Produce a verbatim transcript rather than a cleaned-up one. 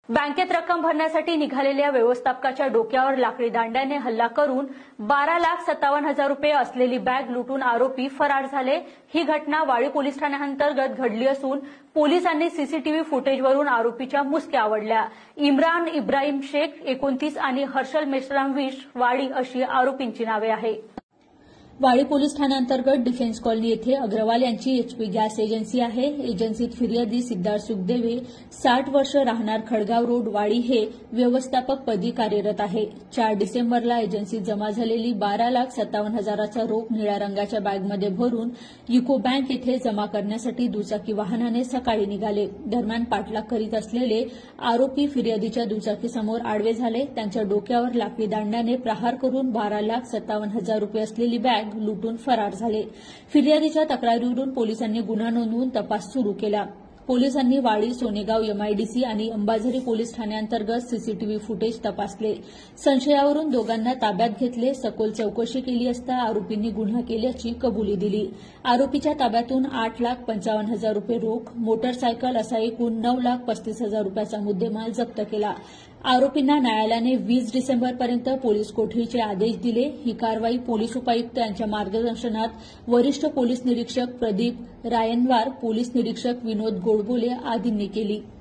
बँकेत रक्कम भरण्यासाठी निघालेल्या व्यवस्थापकाच्या डोक्यावर लाकडी दांड्याने हल्ला करून बारा लाख सत्तावन्न हजार रुपये असलेली बॅग लुटून आरोपी फरार झाले। ही घटना वाडी पोलीस ठाण्याअंतर्गत घडली असून पोलिसांनी सीसीटीव्ही फुटेजवरून आरोपीच्या मुसक्या आवळल्या। इम्रान इब्राहिम शेख एकोणतीस आणि हर्षल मेश्राम वीस वाडी अशी आरोपींची नावे आहेत। वाडी पोलीस ठाण्याअंतर्गत डिफेन्स कॉलनी येथे अग्रवाल यांची एचपी गॅस एजन्सी आहे। एजन्सीत फिर्यादी सिद्धार्थ सुखदेवे साठ वर्ष राहणार खडगाव रोड वाडी हे व्यवस्थापक पदी कार्यरत आहे। चार डिसेंबरला एजन्सीत जमा झालेली बारा लाख सत्तावन्न हजाराचा रोख निळ्या रंगाच्या बॅगमध्ये भरून युको बँक येथे जमा करण्यासाठी दुचाकी वाहनाने सकाळी निघाले। दरम्यान पाठलाग करीत असलेले आरोपी फिर्यादीच्या दुचाकीसमोर आडवे झाले। त्यांच्या डोक्यावर लाकडी दांड्याने प्रहार करून बारा लाख सत्तावन्न हजार रुपये असलेली बॅग लुटून फरार झाले। फिर्यादीच्या तक्रारीवरून पोलिसांनी गुन्हा नोंदवून तपास सुरू केला। पोलिसांनी वाडी, सोनेगाव, एमआयडीसी आणि अंबाझरी पोलीस ठाण्याअंतर्गत सीसीटीव्ही फुटेज तपासले। संशयावरून दोघांना ताब्यात घेतले। सखोल चौकशी केली असता आरोपींनी गुन्हा केल्याची कबुली दिली। आरोपीच्या ताब्यातून आठ लाख पंचावन्न हजार रुपये रोख, मोटरसायकल असा एकूण नऊ लाख पस्तीस हजार रुपयाचा मुद्देमाल जप्त केला। आरोपींना न्यायालयाने वीस डिसेंबरपर्यंत पोलीस कोठडीचे आदेश दिले। ही कारवाई पोलीस उपायुक्त यांच्या मार्गदर्शनात वरिष्ठ पोलीस निरीक्षक प्रदीप रायनवार, पोलीस निरीक्षक विनोद गोडबोले आदींनी केली।